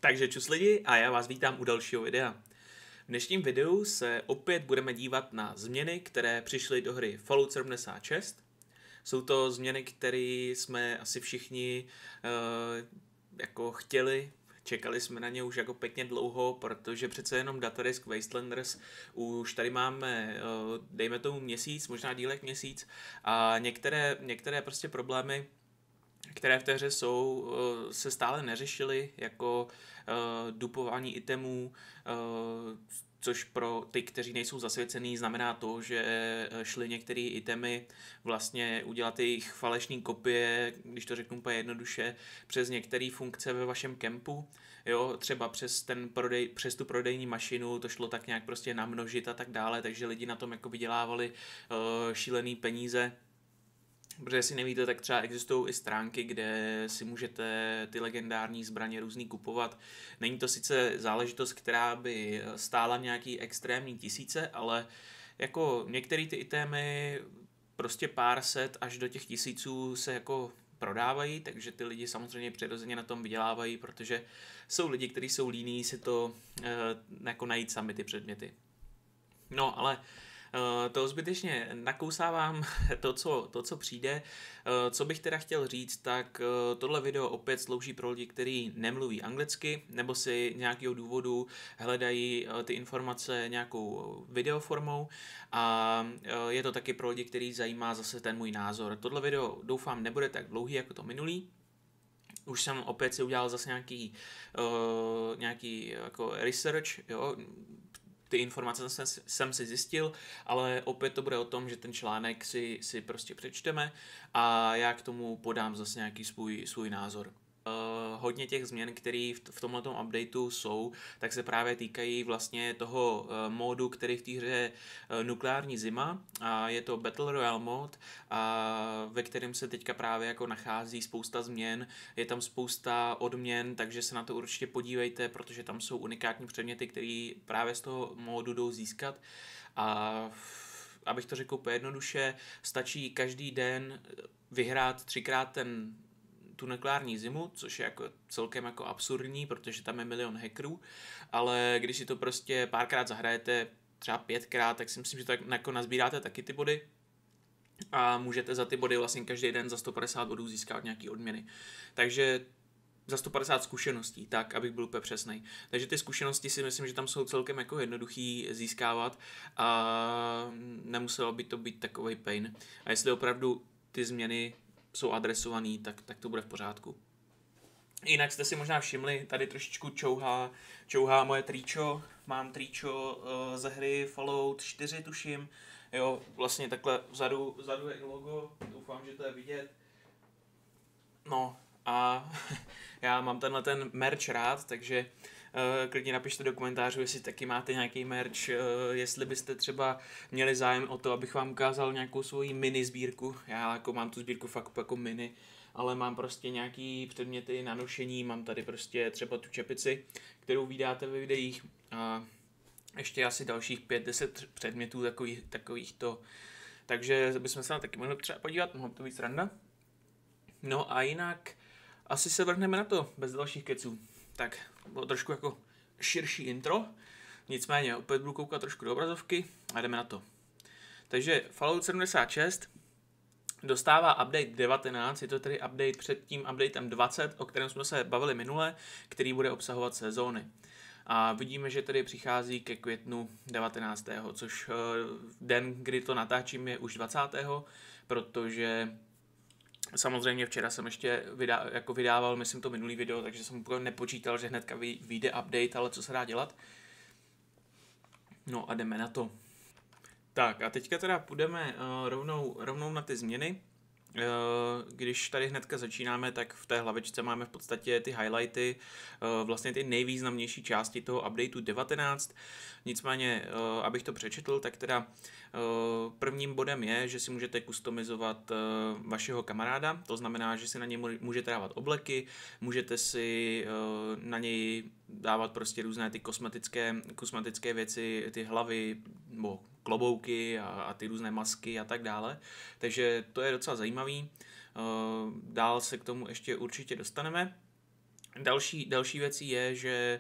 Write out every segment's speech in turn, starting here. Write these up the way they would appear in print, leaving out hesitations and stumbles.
Takže čus lidi a já vás vítám u dalšího videa. V dnešním videu se opět budeme dívat na změny, které přišly do hry Fallout 76. Jsou to změny, které jsme asi všichni jako chtěli. Čekali jsme na ně už jako pěkně dlouho, protože přece jenom Datadisk Wastelanders už tady máme, dejme tomu měsíc, možná díl jak měsíc a některé prostě problémy, které v té hře jsou, se stále neřešily, jako dupování itemů, což pro ty, kteří nejsou zasvěcený, znamená to, že šly některé itemy vlastně udělat jejich falešné kopie, když to řeknu úplně jednoduše, přes některé funkce ve vašem kempu. Jo, třeba přes tu prodejní mašinu to šlo tak nějak prostě namnožit a tak dále, takže lidi na tom jako vydělávali šílený peníze. Protože si nevíte, tak třeba existují i stránky, kde si můžete ty legendární zbraně různý kupovat. Není to sice záležitost, která by stála nějaký extrémní tisíce, ale jako některé ty itemy prostě pár set až do těch tisíců se jako prodávají, takže ty lidi samozřejmě přirozeně na tom vydělávají, protože jsou lidi, kteří jsou líní si to jako najít sami ty předměty. No, ale to zbytečně nakousávám to, co přijde. Co bych teda chtěl říct, tak tohle video opět slouží pro lidi, kteří nemluví anglicky, nebo si nějakého důvodu hledají ty informace nějakou videoformou a je to taky pro lidi, který zajímá zase ten můj názor. Tohle video doufám nebude tak dlouhý jako to minulý. Už jsem opět si udělal zase nějaký jako research, jo. Ty informace jsem si zjistil, ale opět to bude o tom, že ten článek si prostě přečteme a já k tomu podám zase nějaký svůj názor. Hodně těch změn, které v tomhletom updateu jsou, tak se právě týkají vlastně toho módu, který v té hře je nukleární zima a je to Battle Royale mod, a ve kterém se teďka právě jako nachází spousta změn, je tam spousta odměn, takže se na to určitě podívejte, protože tam jsou unikátní předměty, které právě z toho módu jdou získat a abych to řekl úplně jednoduše, stačí každý den vyhrát 3x tu nukleární zimu, což je jako celkem jako absurdní, protože tam je milion hackerů, ale když si to prostě párkrát zahrajete, třeba 5krát, tak si myslím, že tak jako nazbíráte taky ty body a můžete za ty body vlastně každý den za 150 bodů získat nějaký odměny. Takže za 150 zkušeností, tak, abych byl úplně přesnej. Takže ty zkušenosti si myslím, že tam jsou celkem jako jednoduchý získávat a nemuselo by to být takovej pain. A jestli opravdu ty změny jsou adresovaný, tak to bude v pořádku. Jinak jste si možná všimli, tady trošičku čouhá moje tričo. Mám tričo ze hry Fallout 4, tuším. Jo, vlastně takhle vzadu je logo, doufám, že to je vidět. No a já mám ten merch rád, takže klidně napište do komentářů, jestli taky máte nějaký merch, jestli byste třeba měli zájem o to, abych vám ukázal nějakou svoji mini sbírku. Já jako mám tu sbírku fakt jako mini, ale mám prostě nějaký předměty na nošení, mám tady prostě třeba tu čepici, kterou vydáte ve videích a ještě asi dalších 5-10 předmětů takovýchto. Takže bychom se na taky mohli třeba podívat, mohlo to být sranda. No a jinak asi se vrhneme na to, bez dalších keců. Tak, bylo trošku jako širší intro, nicméně opět budu koukat trošku do obrazovky a jdeme na to. Takže Fallout 76 dostává update 19, je to tedy update před tím updatem 20, o kterém jsme se bavili minule, který bude obsahovat sezóny. A vidíme, že tedy přichází ke květnu 19., což den, kdy to natáčím, je už 20., protože samozřejmě včera jsem ještě vydával, myslím, to minulý video, takže jsem nepočítal, že hnedka vyjde update, ale co se dá dělat. No a jdeme na to. Tak a teďka teda půjdeme rovnou na ty změny. Když tady hnedka začínáme, tak v té hlavičce máme v podstatě ty highlighty, vlastně ty nejvýznamnější části toho updateu 19. Nicméně, abych to přečetl, tak teda prvním bodem je, že si můžete customizovat vašeho kamaráda, to znamená, že si na něj můžete dávat obleky, můžete si na něj dávat prostě různé ty kosmetické věci, ty hlavy, nebo klobouky a ty různé masky a tak dále. Takže to je docela zajímavý. Dál se k tomu ještě určitě dostaneme. Další věcí je, že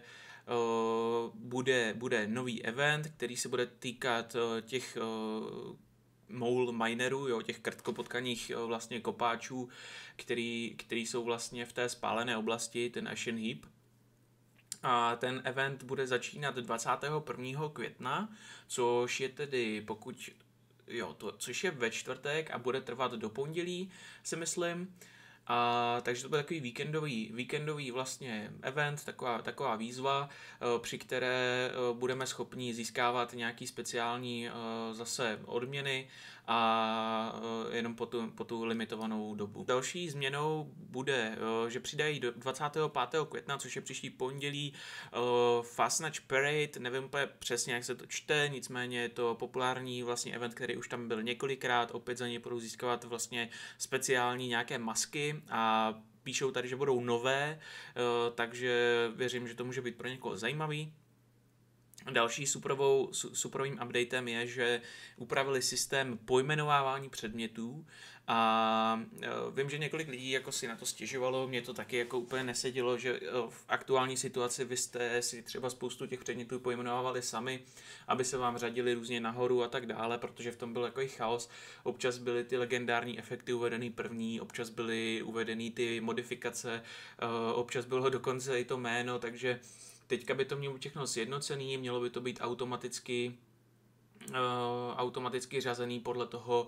bude nový event, který se bude týkat těch mole minerů, jo, těch krtkopotkaných vlastně kopáčů, který jsou vlastně v té spálené oblasti, ten Ashen Heap. A ten event bude začínat 21. května, což je tedy což je ve čtvrtek a bude trvat do pondělí, si myslím. Takže to bude takový víkendový vlastně event, taková výzva, při které budeme schopni získávat nějaký speciální zase odměny a jenom po tu limitovanou dobu. Další změnou bude, že přidají do 25. května, což je příští pondělí, Fastnatch Parade, nevím úplně přesně, jak se to čte, nicméně je to populární vlastně event, který už tam byl několikrát, opět za něj budou získávat vlastně speciální nějaké masky a píšou tady, že budou nové, takže věřím, že to může být pro někoho zajímavý. Další superovým updatem je, že upravili systém pojmenovávání předmětů a vím, že několik lidí jako si na to stěžovalo, mě to taky jako úplně nesedělo, že v aktuální situaci vy jste si třeba spoustu těch předmětů pojmenovávali sami, aby se vám řadili různě nahoru a tak dále, protože v tom byl takový chaos. Občas byly ty legendární efekty uvedený první, občas byly uvedeny ty modifikace, občas bylo dokonce i to jméno, takže teďka by to mělo všechno sjednocený, mělo by to být automaticky řazený podle toho,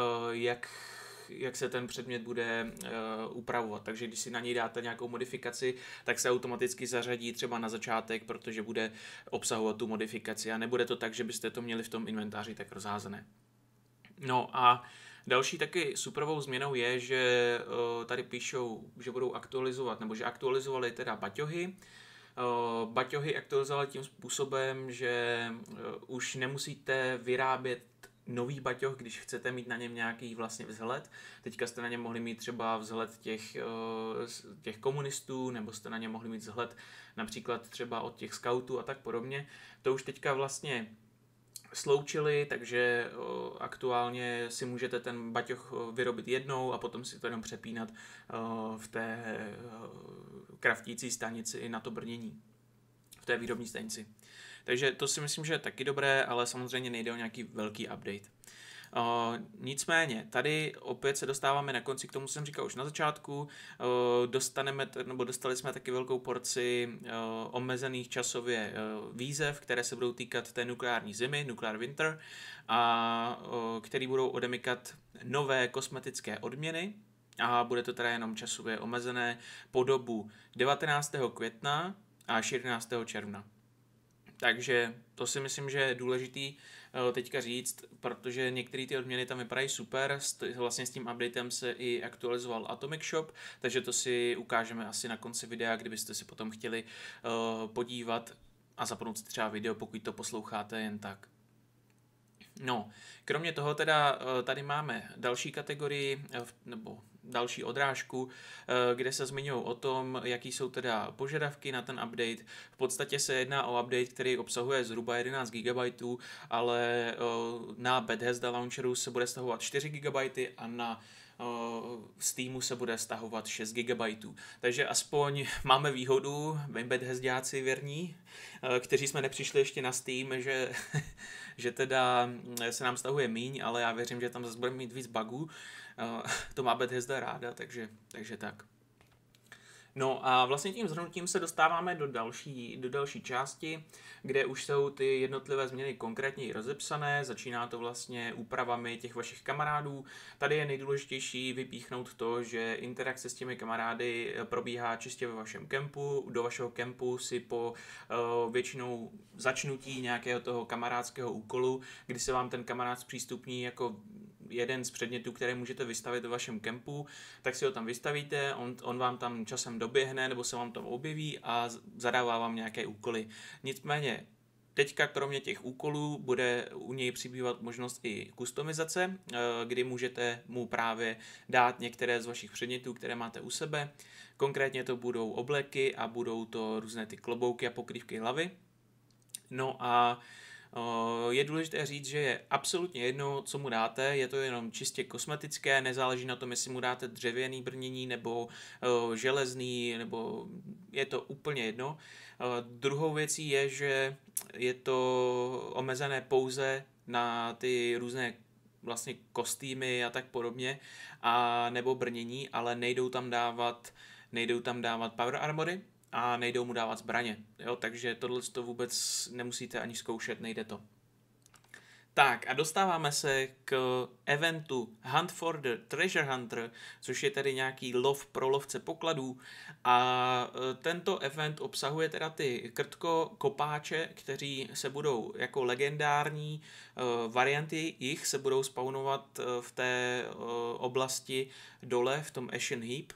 jak se ten předmět bude upravovat. Takže když si na něj dáte nějakou modifikaci, tak se automaticky zařadí třeba na začátek, protože bude obsahovat tu modifikaci a nebude to tak, že byste to měli v tom inventáři tak rozházené. No a další taky superovou změnou je, že tady píšou, že budou aktualizovat, nebo že aktualizovali teda baťohy. Baťohy aktualizovali tím způsobem, že už nemusíte vyrábět nový baťoh, když chcete mít na něm nějaký vlastně vzhled. Teďka jste na něm mohli mít třeba vzhled těch komunistů, nebo jste na něm mohli mít vzhled například třeba od těch skautů a tak podobně. To už teďka vlastně sloučili, takže aktuálně si můžete ten baťoh vyrobit jednou a potom si to jenom přepínat v té kraftící stanici na to brnění, v té výrobní stanici. Takže to si myslím, že je taky dobré, ale samozřejmě nejde o nějaký velký update. Nicméně, tady opět se dostáváme na konci, k tomu jsem říkal už na začátku, dostali jsme taky velkou porci omezených časově výzev, které se budou týkat té nukleární zimy, Nuclear Winter, a který budou odemykat nové kosmetické odměny, a bude to teda jenom časově omezené po dobu 19. května až 11. června. Takže to si myslím, že je důležitý teďka říct, protože některé ty odměny tam vypadají super, vlastně s tím updatem se i aktualizoval Atomic Shop, takže to si ukážeme asi na konci videa, kdybyste si potom chtěli podívat a zapnout si třeba video, pokud to posloucháte jen tak. No, kromě toho teda tady máme další kategorii, nebo další odrážku, kde se zmiňují o tom, jaký jsou teda požadavky na ten update. V podstatě se jedná o update, který obsahuje zhruba 11 GB, ale na Bethesda Launcheru se bude stahovat 4 GB a na Steamu se bude stahovat 6 GB. Takže aspoň máme výhodu, my Bethesdáci věrní, kteří jsme nepřišli ještě na Steam, že teda se nám stahuje míň, ale já věřím, že tam zase budeme mít víc bugů. To má Bethesda ráda, takže tak. No a vlastně tím shrnutím se dostáváme do další části, kde už jsou ty jednotlivé změny konkrétně rozepsané, začíná to vlastně úpravami těch vašich kamarádů. Tady je nejdůležitější vypíchnout to, že interakce s těmi kamarády probíhá čistě ve vašem kempu. Do vašeho kempu si po většinou začnutí nějakého toho kamarádského úkolu, kdy se vám ten kamarád zpřístupní jako jeden z předmětů, které můžete vystavit ve vašem kempu, tak si ho tam vystavíte, on vám tam časem doběhne nebo se vám tam objeví a zadává vám nějaké úkoly. Nicméně teďka kromě těch úkolů bude u něj přibývat možnost i kustomizace, kdy můžete mu právě dát některé z vašich předmětů, které máte u sebe. Konkrétně to budou obleky a budou to různé ty klobouky a pokrývky hlavy. No a Je důležité říct, že je absolutně jedno, co mu dáte, je to jenom čistě kosmetické, nezáleží na tom, jestli mu dáte dřevěný brnění nebo železný, nebo je to úplně jedno. Druhou věcí je, že je to omezené pouze na ty různé vlastně kostýmy a tak podobně, a nebo brnění, ale nejdou tam dávat power armory a nejdou mu dávat zbraně. Jo? Takže tohle to vůbec nemusíte ani zkoušet, nejde to. Tak a dostáváme se k eventu Hunt for the Treasure Hunter, což je tedy nějaký lov pro lovce pokladů, a tento event obsahuje teda ty krtko kopáče, kteří se budou jako legendární varianty jich se budou spawnovat v té oblasti dole v tom Ashen Heap,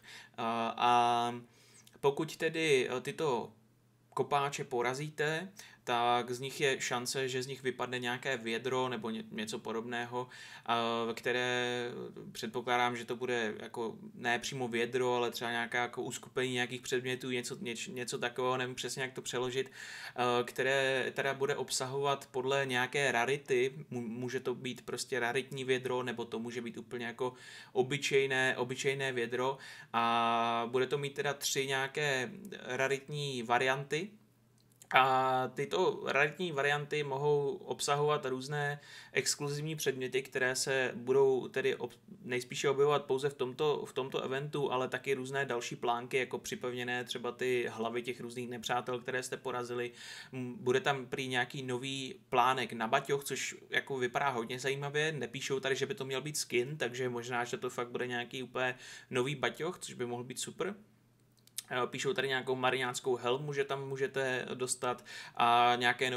a pokud tedy tyto kopáče porazíte, tak z nich je šance, že z nich vypadne nějaké vědro nebo něco podobného, které předpokládám, že to bude jako ne přímo vědro, ale třeba nějaká jako uskupení nějakých předmětů, něco takového, nevím přesně jak to přeložit, které teda bude obsahovat podle nějaké rarity, může to být prostě raritní vědro, nebo to může být úplně jako obyčejné vědro, a bude to mít teda 3 nějaké raritní varianty. A tyto raritní varianty mohou obsahovat různé exkluzivní předměty, které se budou tedy nejspíše objevovat pouze v tomto eventu, ale taky různé další plánky, jako připevněné třeba ty hlavy těch různých nepřátel, které jste porazili. Bude tam prý nějaký nový plánek na baťoch, což jako vypadá hodně zajímavě. Nepíšou tady, že by to měl být skin, takže možná, že to fakt bude nějaký úplně nový baťoch, což by mohl být super. Píšou tady nějakou mariánskou helmu, že tam můžete dostat, a nějaké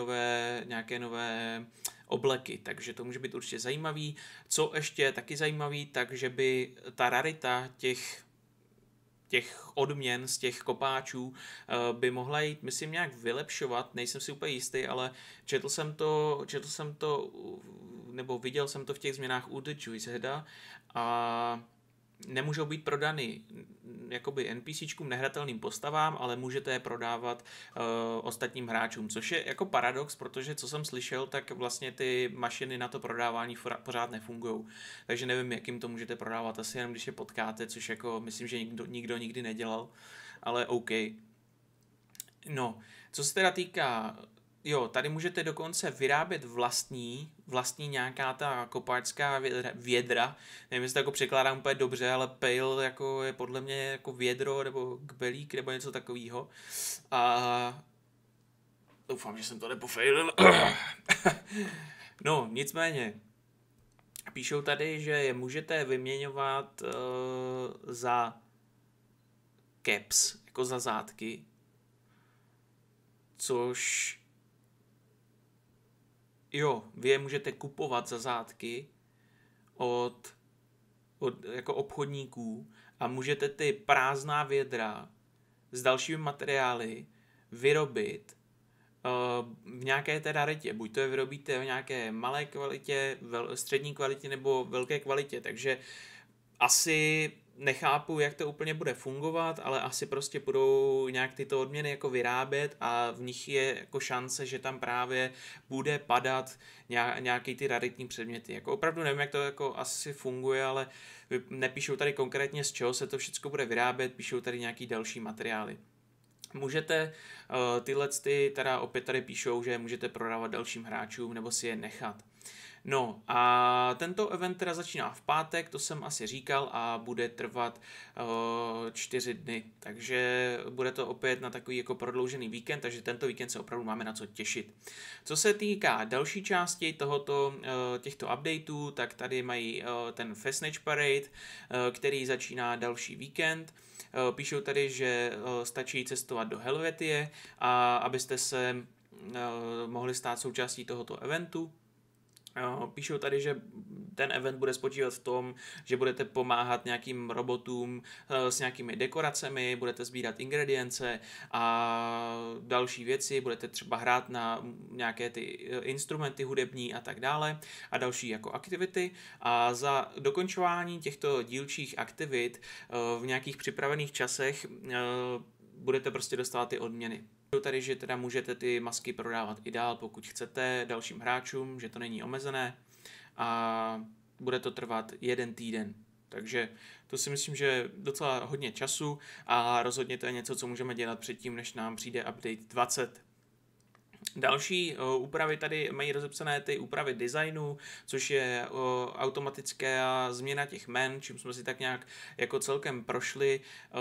nové obleky, takže to může být určitě zajímavý. Co ještě taky zajímavý, takže by ta rarita těch odměn z těch kopáčů by mohla jít, myslím, nějak vylepšovat, nejsem si úplně jistý, ale četl jsem to, nebo viděl jsem to v těch změnách u The Juiceheada, a nemůžou být prodany jakoby NPCčkům, nehratelným postavám, ale můžete je prodávat ostatním hráčům, což je jako paradox, protože co jsem slyšel, tak vlastně ty mašiny na to prodávání pořád nefungují. Takže nevím, jak jim to můžete prodávat, asi jenom když je potkáte, což jako myslím, že nikdo nikdy nedělal, ale OK. No, co se teda týká, jo, tady můžete dokonce vyrábět vlastní nějaká ta kopáčská vědra. Nevím, jestli to jako překládám úplně dobře, ale pail jako je podle mě jako vědro nebo kbelík nebo něco takového. A doufám, že jsem to nepofejlil. No, nicméně. Píšou tady, že je můžete vyměňovat za caps, jako za zátky. Což jo, vy je můžete kupovat za zátky od jako obchodníků a můžete ty prázdná vědra s dalšími materiály vyrobit v nějaké té raritě. Buď to je vyrobíte v nějaké malé kvalitě, střední kvalitě nebo velké kvalitě, takže asi nechápu, jak to úplně bude fungovat, ale asi prostě budou nějak tyto odměny jako vyrábět a v nich je jako šance, že tam právě bude padat nějaký ty raritní předměty. Jako opravdu nevím, jak to jako asi funguje, ale nepíšou tady konkrétně, z čeho se to všechno bude vyrábět, píšou tady nějaký další materiály. Můžete teda opět tady píšou, že můžete prodávat dalším hráčům nebo si je nechat. No a tento event teda začíná v pátek, to jsem asi říkal, a bude trvat 4 dny, takže bude to opět na takový jako prodloužený víkend, takže tento víkend se opravdu máme na co těšit. Co se týká další části těchto updateů, tak tady mají ten Fastnage Parade, který začíná další víkend. Píšou tady, že stačí cestovat do Helvetie, a abyste se mohli stát součástí tohoto eventu. Píšou tady, že ten event bude spočívat v tom, že budete pomáhat nějakým robotům s nějakými dekoracemi, budete sbírat ingredience a další věci, budete třeba hrát na nějaké ty instrumenty hudební a tak dále a další jako aktivity, a za dokončování těchto dílčích aktivit v nějakých připravených časech budete prostě dostávat ty odměny. Tady, že teda můžete ty masky prodávat i dál, pokud chcete, dalším hráčům, že to není omezené a bude to trvat 1 týden. Takže to si myslím, že je docela hodně času a rozhodně to je něco, co můžeme dělat předtím, než nám přijde update 20. Další úpravy tady mají rozepsané ty úpravy designu, což je automatická změna těch jmen, čím jsme si tak nějak jako celkem prošli.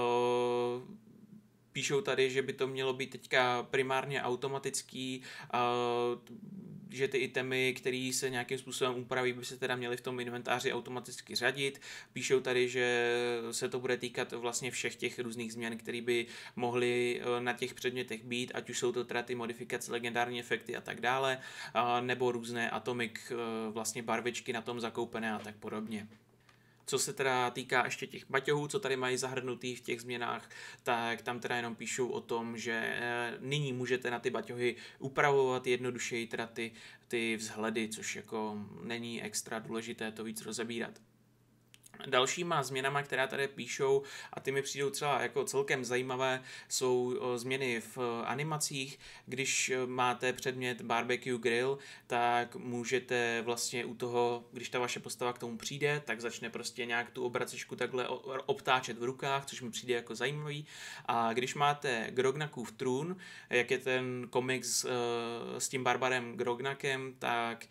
Píšou tady, že by to mělo být teďka primárně automatický, že ty itemy, které se nějakým způsobem upraví, by se teda měly v tom inventáři automaticky řadit. Píšou tady, že se to bude týkat vlastně všech těch různých změn, které by mohly na těch předmětech být, ať už jsou to teda ty modifikace, legendární efekty a tak dále, nebo různé atomic vlastně barvičky na tom zakoupené a tak podobně. Co se teda týká ještě těch baťohů, co tady mají zahrnutý v těch změnách, tak tam teda jenom píšou o tom, že nyní můžete na ty baťohy upravovat jednodušeji teda ty vzhledy, což jako není extra důležité to víc rozebírat. Dalšíma změnama, která tady píšou, a ty mi přijdou třeba jako celkem zajímavé, jsou změny v animacích. Když máte předmět barbecue grill, tak můžete vlastně u toho, když ta vaše postava k tomu přijde, tak začne prostě nějak tu obracičku takhle obtáčet v rukách, což mi přijde jako zajímavý. A když máte Grognakův trůn, jak je ten komiks s tím barbarem Grognakem, tak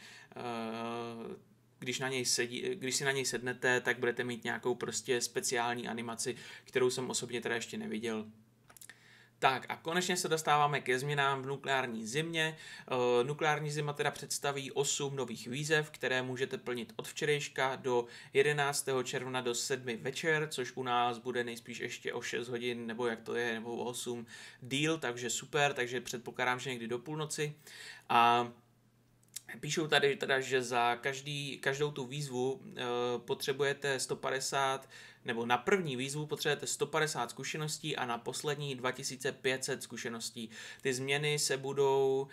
když si na něj sednete, tak budete mít nějakou prostě speciální animaci, kterou jsem osobně teda ještě neviděl. Tak a konečně se dostáváme ke změnám v nukleární zimě. Nukleární zima teda představí 8 nových výzev, které můžete plnit od včerejška do 11. června do 7 večer, což u nás bude nejspíš ještě o 6 hodin, nebo jak to je, nebo o 8 díl, takže super, takže předpokládám, že někdy do půlnoci. A píšou tady teda, že za každou tu výzvu potřebujete 150, nebo na první výzvu potřebujete 150 zkušeností a na poslední 2500 zkušeností. Ty změny se budou,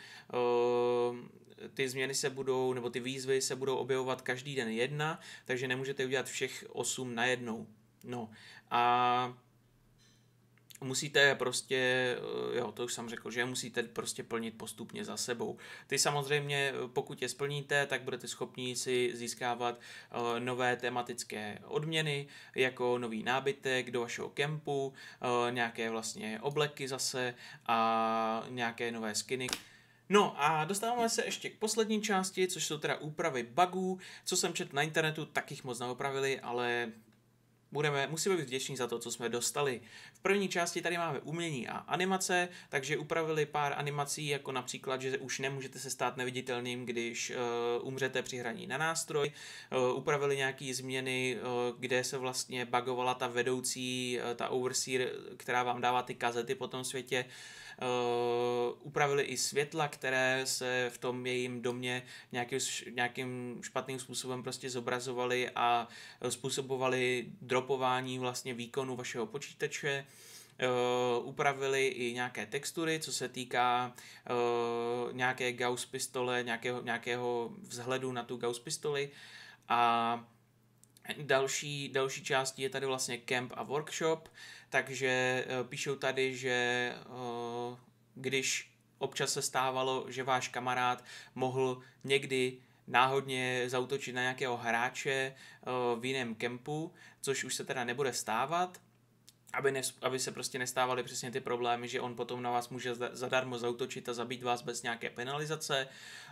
nebo ty výzvy se budou objevovat každý den jedna, takže nemůžete udělat všech 8 najednou. No a musíte prostě, jo, to už jsem řekl, že musíte prostě plnit postupně za sebou. Ty samozřejmě, pokud je splníte, tak budete schopni si získávat nové tematické odměny, jako nový nábytek do vašeho kempu, nějaké vlastně obleky zase a nějaké nové skiny. No a dostáváme se ještě k poslední části, což jsou teda úpravy bugů. Co jsem četl na internetu, tak jich moc neopravili, ale musíme být vděční za to, co jsme dostali. V první části tady máme umění a animace, takže upravili pár animací, jako například, že už nemůžete se stát neviditelným, když umřete při hraní na nástroj. Upravili nějaké změny, kde se vlastně bugovala ta vedoucí, ta overseer, která vám dává ty kazety po tom světě. Upravili i světla, které se v tom jejím domě nějakým špatným způsobem prostě zobrazovaly a způsobovali dropování vlastně výkonu vašeho počítače. Upravili i nějaké textury, co se týká nějaké Gauss pistole, nějakého vzhledu na tu Gauss pistoli. A další částí je tady vlastně camp a workshop, takže píšou tady, že když občas se stávalo, že váš kamarád mohl někdy náhodně zaútočit na nějakého hráče v jiném kempu, což už se teda nebude stávat, aby se prostě nestávaly přesně ty problémy, že on potom na vás může zadarmo zaútočit a zabít vás bez nějaké penalizace.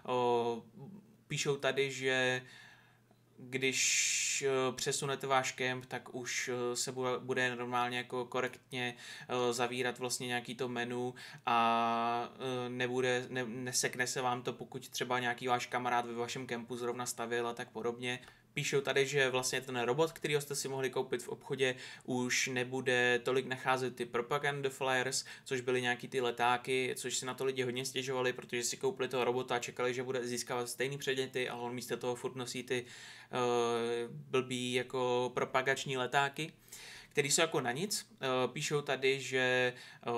Píšou tady, že když přesunete váš kemp, tak už se bude normálně jako korektně zavírat vlastně nějaký to menu a nesekne se vám to, pokud třeba nějaký váš kamarád ve vašem kempu zrovna stavěl a tak podobně. Píšou tady, že vlastně ten robot, kterýho jste si mohli koupit v obchodě, už nebude tolik nacházet ty propaganda flyers, což byly nějaký ty letáky, což si na to lidi hodně stěžovali, protože si koupili toho robota a čekali, že bude získávat stejný předměty, ale on místo toho furt nosí ty blbý jako propagační letáky, který jsou jako na nic. Píšou tady, že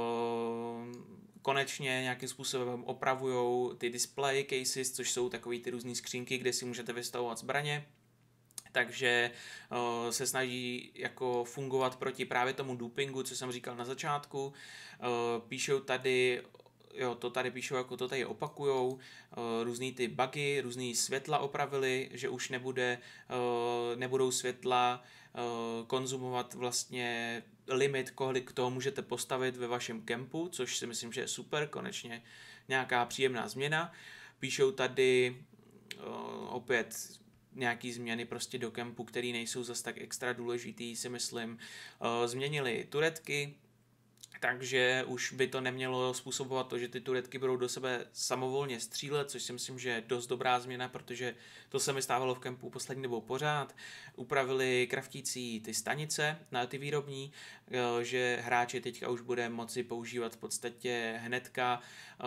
konečně nějakým způsobem opravujou ty display cases, což jsou takový ty různý skřínky, kde si můžete vystavovat zbraně. Takže se snaží jako fungovat proti právě tomu dupingu, co jsem říkal na začátku. Píšou tady jo, to tady píšou, jako to tady opakujou, různý ty bugy, různý světla opravili, že už nebudou světla konzumovat vlastně limit, kolik toho můžete postavit ve vašem kempu, což si myslím, že je super, konečně nějaká příjemná změna. Píšou tady opět nějaký změny prostě do kempu, které nejsou zas tak extra důležitý, si myslím. Změnili turetky, takže už by to nemělo způsobovat to, že ty turetky budou do sebe samovolně střílet, což si myslím, že je dost dobrá změna, protože to se mi stávalo v kempu poslední dobou pořád. Upravili kraftící ty stanice na ty výrobní, že hráči teďka už bude moci používat v podstatě hnedka,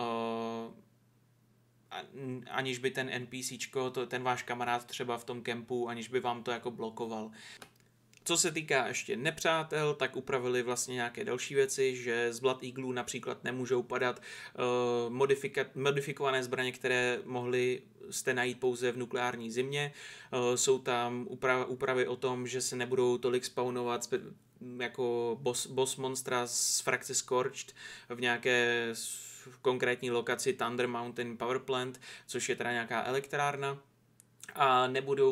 aniž by ten NPCčko, ten váš kamarád třeba v tom kempu, aniž by vám to jako blokoval. Co se týká ještě nepřátel, tak upravili vlastně nějaké další věci, že z Blood Eagle například nemůžou padat modifikované zbraně, které jste najít pouze v nukleární zimě. Jsou tam úpravy o tom, že se nebudou tolik spawnovat jako boss monstra z frakce Scorched v nějaké konkrétní lokaci Thunder Mountain Power Plant, což je teda nějaká elektrárna. A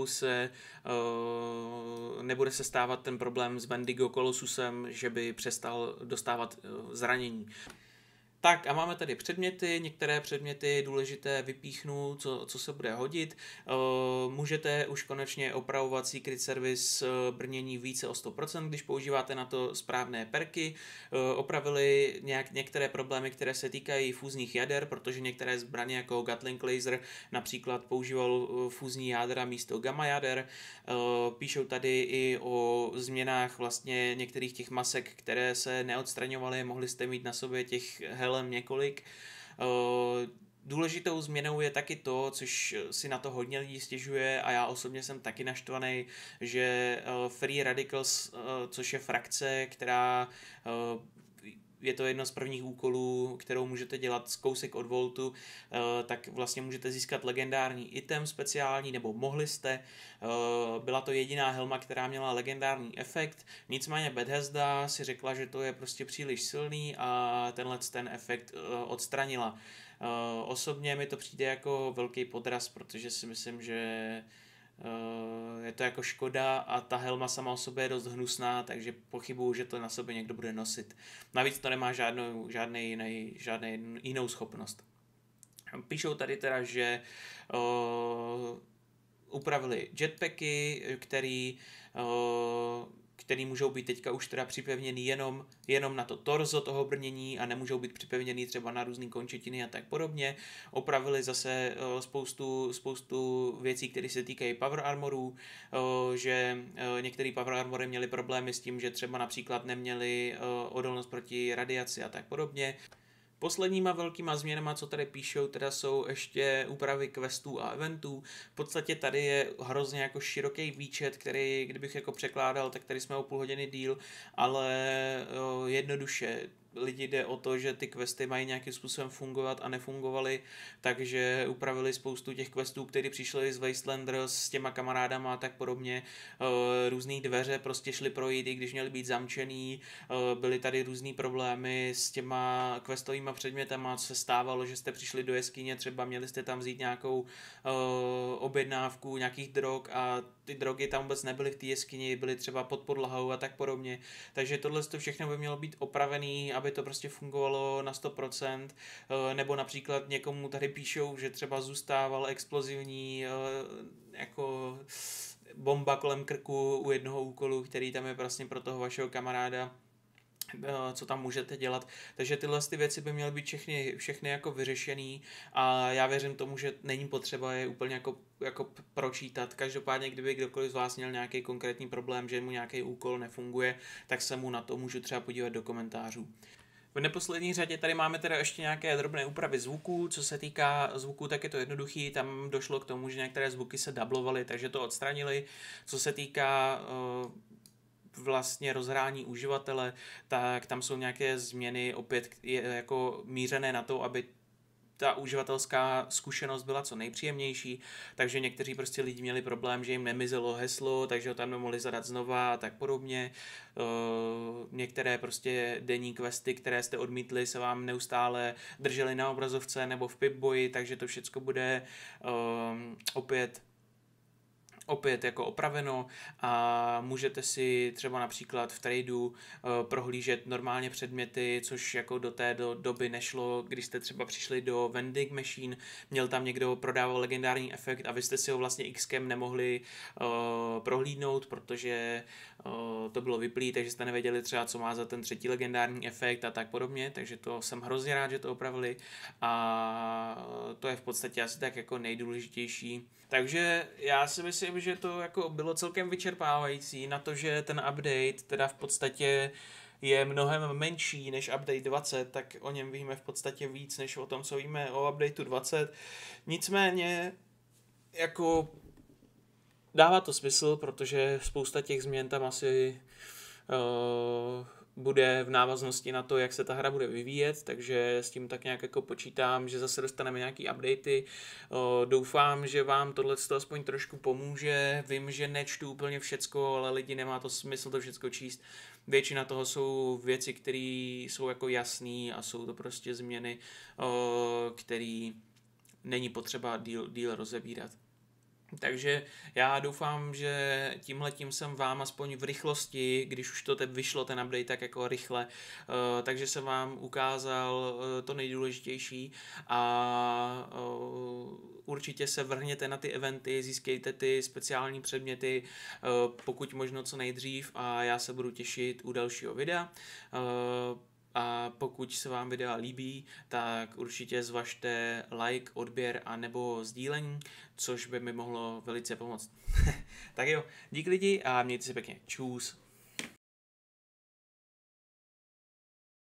nebude se stávat ten problém s Wendigo Colossusem, že by přestal dostávat zranění. Tak a máme tady předměty, některé předměty důležité vypíchnu, co se bude hodit. Můžete už konečně opravovat Secret Service brnění více o 100%, když používáte na to správné perky. Opravili některé problémy, které se týkají fúzních jader, protože některé zbraně jako Gatling Laser například používal fúzní jádra místo gamma jader. Píšou tady i o změnách vlastně některých těch masek, které se neodstraňovaly, mohli jste mít na sobě těch helem několik. Důležitou změnou je taky to, což si na to hodně lidí stěžuje a já osobně jsem taky naštvaný, že Free Radicals, což je frakce, která je to jedno z prvních úkolů, kterou můžete dělat z kousek od Voltu, tak vlastně můžete získat legendární item speciální, nebo mohli jste. Byla to jediná helma, která měla legendární efekt, nicméně Bethesda si řekla, že to je prostě příliš silný a ten efekt odstranila. Osobně mi to přijde jako velký podraz, protože si myslím, že je to jako škoda a ta helma sama o sobě je dost hnusná, takže pochybuju, že to na sobě někdo bude nosit. Navíc to nemá žádnou jinou schopnost. Píšou tady teda, že upravili jetpacky, který můžou být teďka už teda připevněný jenom na to torzo toho brnění a nemůžou být připevněný třeba na různý končetiny a tak podobně. Opravili zase spoustu věcí, které se týkají power armorů, že některé power armory měly problémy s tím, že třeba například neměli odolnost proti radiaci a tak podobně. Posledníma velkýma změnama, co tady píšou, teda jsou ještě úpravy questů a eventů. V podstatě tady je hrozně jako široký výčet, který, kdybych jako překládal, tak tady jsme o půl hodiny díl, ale jednoduše lidi jde o to, že ty questy mají nějakým způsobem fungovat a nefungovaly, takže upravili spoustu těch questů, které přišly z Wastelanders s těma kamarádama a tak podobně. Různý dveře prostě šly projít, i když měly být zamčený. Byly tady různý problémy s těma questovýma předmětama, co se stávalo, že jste přišli do jeskyně, třeba měli jste tam vzít nějakou objednávku nějakých drog a ty drogy tam vůbec nebyly v té jeskyni, byly třeba pod podlahou a tak podobně. Takže tohle všechno by mělo být opravený, aby to prostě fungovalo na 100%, nebo například někomu tady píšou, že třeba zůstával explozivní jako bomba kolem krku u jednoho úkolu, který tam je vlastně pro toho vašeho kamaráda, co tam můžete dělat. Takže tyhle ty věci by měly být všechny jako vyřešený a já věřím tomu, že není potřeba je úplně jako pročítat. Každopádně, kdyby kdokoliv z vás měl nějaký konkrétní problém, že mu nějaký úkol nefunguje, tak se mu na to můžu třeba podívat do komentářů. V neposlední řadě tady máme teda ještě nějaké drobné úpravy zvuků. Co se týká zvuků, tak je to jednoduchý. Tam došlo k tomu, že některé zvuky se dublovaly, takže to odstranili. Co se týká vlastně rozhrání uživatele, tak tam jsou nějaké změny opět jako mířené na to, aby ta uživatelská zkušenost byla co nejpříjemnější, takže někteří prostě lidi měli problém, že jim nemizelo heslo, takže ho tam nemohli zadat znova a tak podobně. Některé prostě denní questy, které jste odmítli, se vám neustále držely na obrazovce nebo v Pip-Boyi, takže to všechno bude opět jako opraveno a můžete si třeba například v tradeu prohlížet normálně předměty, což jako do té doby nešlo, když jste třeba přišli do vending machine, měl tam někdo prodával legendární efekt a vy jste si ho vlastně XKem nemohli prohlídnout, protože to bylo vyplý, takže jste nevěděli třeba, co má za ten třetí legendární efekt a tak podobně, takže to jsem hrozně rád, že to opravili a to je v podstatě asi tak jako nejdůležitější. Takže já si myslím, že to jako bylo celkem vyčerpávající na to, že ten update teda v podstatě je mnohem menší než update 20, tak o něm víme v podstatě víc, než o tom, co víme o updateu 20. Nicméně jako dává to smysl, protože spousta těch změn tam asi bude v návaznosti na to, jak se ta hra bude vyvíjet, takže s tím tak nějak jako počítám, že zase dostaneme nějaký updaty. Doufám, že vám tohle aspoň trošku pomůže. Vím, že nečtu úplně všecko, ale lidi nemá to smysl to všecko číst. Většina toho jsou věci, které jsou jako jasný a jsou to prostě změny, které není potřeba díl rozebírat. Takže já doufám, že tímhletím jsem vám aspoň v rychlosti, když už to vyšlo ten update tak jako rychle, takže jsem vám ukázal to nejdůležitější a určitě se vrhněte na ty eventy, získejte ty speciální předměty, pokud možno co nejdřív a já se budu těšit u dalšího videa. A pokud se vám videa líbí, tak určitě zvažte like, odběr a nebo sdílení, což by mi mohlo velice pomoct. Tak jo, díky lidi a mějte se pěkně. Čus.